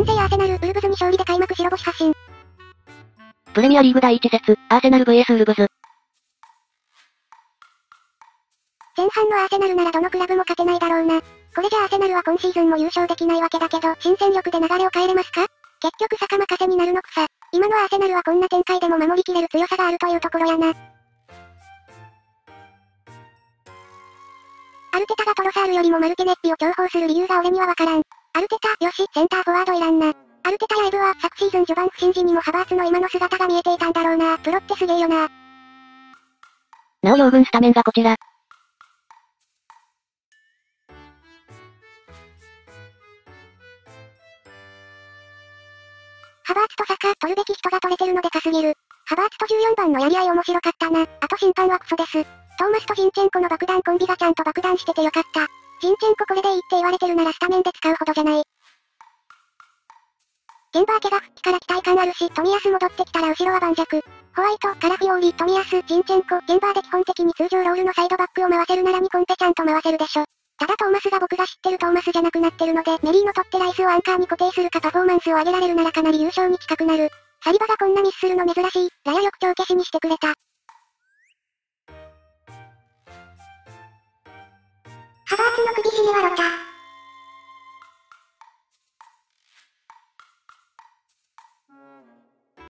新生アーセナル、ウルブズに勝利で開幕白星発進。 プレミアリーグ第1節、アーセナル vs ウルブズ。 前半のアーセナルならどのクラブも勝てないだろうな。これじゃアーセナルは今シーズンも優勝できないわけだけど、新戦力で流れを変えれますか？結局坂任せになるのくさ。今のアーセナルはこんな展開でも守りきれる強さがあるというところやな。アルテタがトロサールよりもマルティネッピを重宝する理由が俺にはわからん。アルテタ、よし、センターフォワードいらんな。アルテタやエブは昨シーズン序盤不振時にもハバーツの今の姿が見えていたんだろうな。プロってすげえよな。 なお両軍スタメンがこちら。 ハバーツとサカ、取るべき人が取れてるのでかすぎる。ハバーツと14番のやり合い面白かったな。あと審判はクソです。トーマスとジンチェンコの爆弾コンビがちゃんと爆弾しててよかった。ジンチェンコこれでいいって言われてるならスタメンで使うほどじゃない。ケンバーケが復帰から期待感あるし、冨安戻ってきたら後ろは盤石。ホワイト、カラフィオーリ、冨安、ジンチェンコ、ケンバーで基本的に通常ロールのサイドバックを回せるならにコンペちゃんと回せるでしょ。ただトーマスが僕が知ってるトーマスじゃなくなってるので、メリーの取ってライスをアンカーに固定するかパフォーマンスを上げられるならかなり優勝に近くなる。サリバがこんなミスするの珍しい。ラヤよく帳消しにしてくれた。ハバーツの首絞めはロタ。